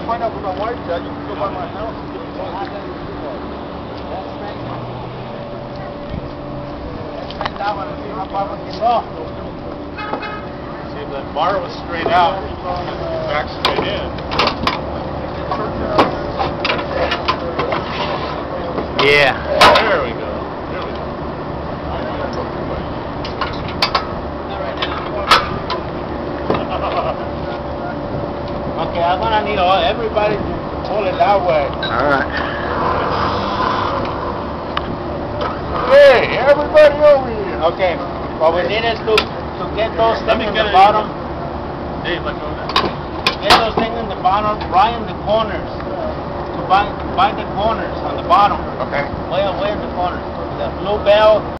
find out what my wife said. You can go by my house and get me one. That one, see how far we can go. See, if that bar was straight out, you could back straight in. Yeah. There we go. There we go. Okay, I'm gonna need everybody to pull it that way. Alright. Hey, everybody over here. Okay, what we need is to get those Let things me in get the it. bottom. Dave, let go of that. Get those things in the bottom, right in the corners. To bind the corners on the bottom. Okay. Way in the corners. The blue bell.